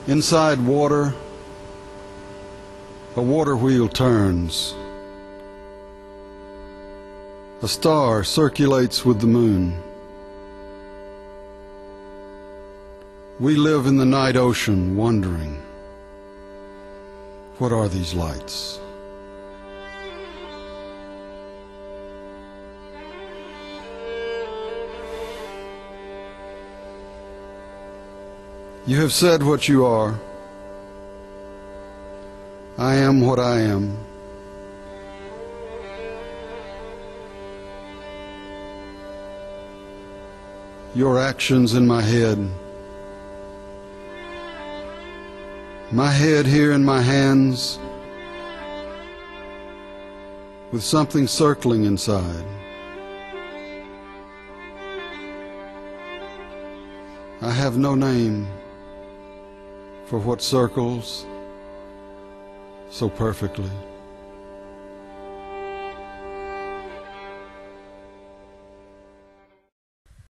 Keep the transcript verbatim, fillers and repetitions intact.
Inside water, a water wheel turns. A star circulates with the moon. We live in the night ocean, wondering, what are these lights? You have said what you are. I am what I am. Your actions in my head. My head here in my hands, with something circling inside. I have no name for what circles so perfectly.